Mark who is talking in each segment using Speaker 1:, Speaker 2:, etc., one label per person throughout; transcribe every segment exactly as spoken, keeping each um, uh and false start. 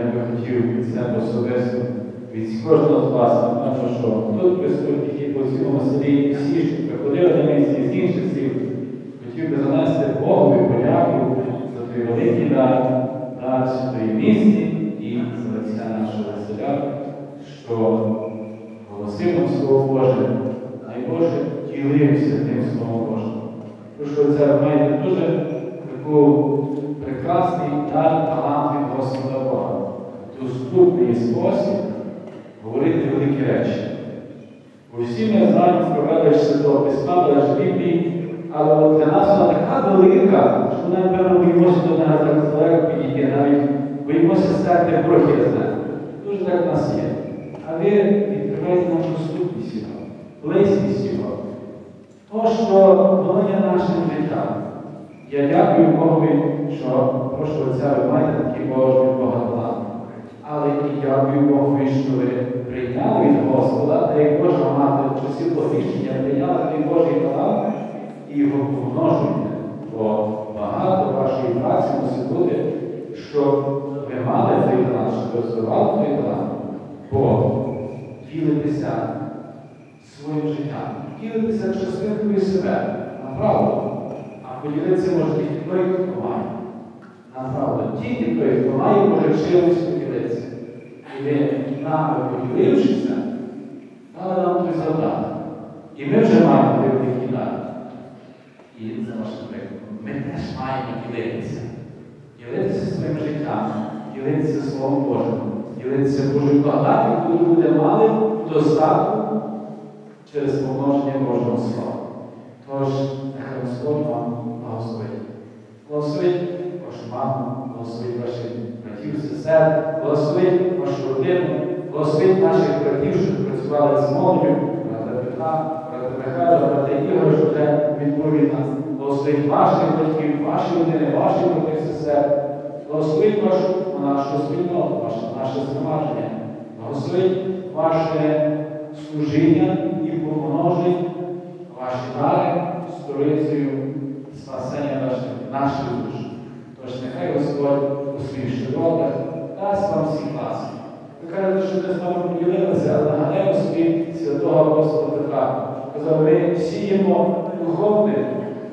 Speaker 1: би хотів від себе особисто, від кожного з вас, тому що тут присутні і по цілому селі, всі, що приходили до місці з інших сіл, хотів би занести Богові подяку за той великий дар, дар Святої місті і за отця нашого Василя, що голосив нам Слово Боже, найбільше ділився тим Словом Божим. Тому що це ви маєте дуже таку прекрасний дар, талант від Господа Бога. Доступний спосіб говорити великі речі. Бо всі ми знаємо про велич Святого Письма, велич Біблії, але для нас вона така велика, що ми, напевно, боїмося до неї так здалеко підійти, навіть боїмося стати прохизним. Дуже так в нас є. А ви відкриваєте нам доступність Його, близькість Його. То, що воно є нашим життям. Я дякую Богові, що прошу Отця, ви маєте такий Божий Богоплан. Але і дякую Богові, що ви прийняли від Господа, та як Божа мати в часі похищення прийняли той Божий талант і його помножуйте. Бо багато вашої праці мусить бути, що ви мали цей талант, що ви розвивали цей талант. Бо ділитися своїм життям, ділитися частинкою себе, направду. А поділитися може тільки той, хто має. Направду, тільки той, хто має, може чимось поділитися. І ви, нами поділившися, дали нам той завдати. І ми вже маємо той великий дар. І за вашим прикладом, ми теж маємо ділитися. Ділитися своїм життям, ділитися Словом Божим, ділитися Божою благодаттю, яку люди мали в достатку через помноження Божого Слова. Тож, нехай Господь вам благословить. Благословить вашу маму, благословить ваших братів, сестер, благословить вашу родину, благословить наших братів, що працювали з молоддю, брата Петра, брата Михайла, брата Ігоря, що вже відповідь нас. Благословить ваших батьків, ваші родини, ваших братів, сестер. Благословить вашу, нашу спільноту, ваше, наше згромадження. Благословить ваше служіння і помножить ваші дари сторицею спасення наших, наших душ. Тож нехай Господь у своїх широтах дасть вам всі класи. Ви кажете, що ми з вами поділилися, але нагадаємо собі святого апостола Петра. Казав, ми сіємо духовним,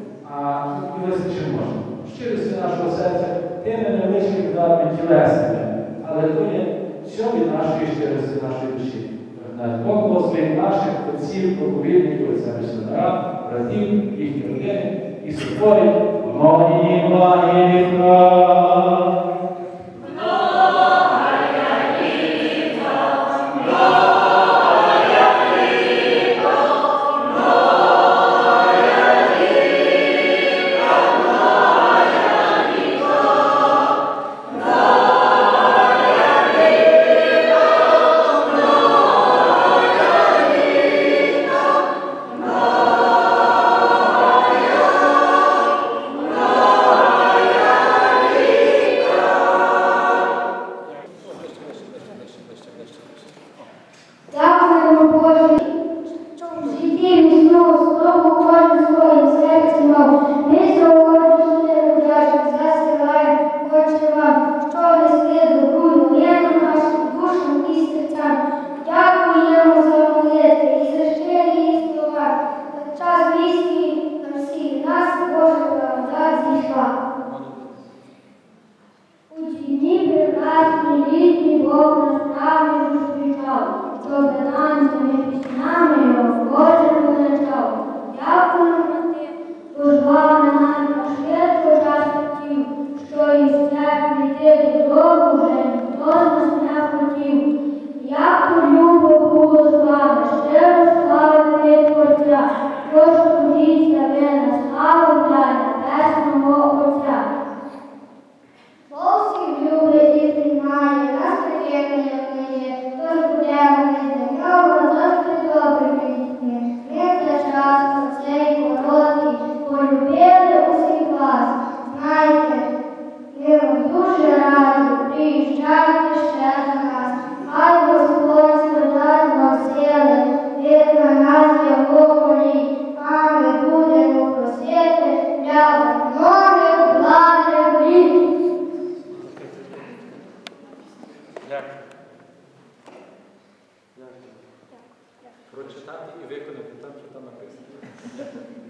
Speaker 1: а ділитися чим можемо. Щирості нашого серця тими невеличкими дарами тілесними, але то є все від нашої щирості, нашої душі. Бог благословить наших отців, проповідників, отця місіонера, братів, їхні родини і сотворить многі благі літа.
Speaker 2: Дуже раді, приїжджайте ще до нас.
Speaker 1: Дякую. Дякую. Прочитати і виконати там, що там написано.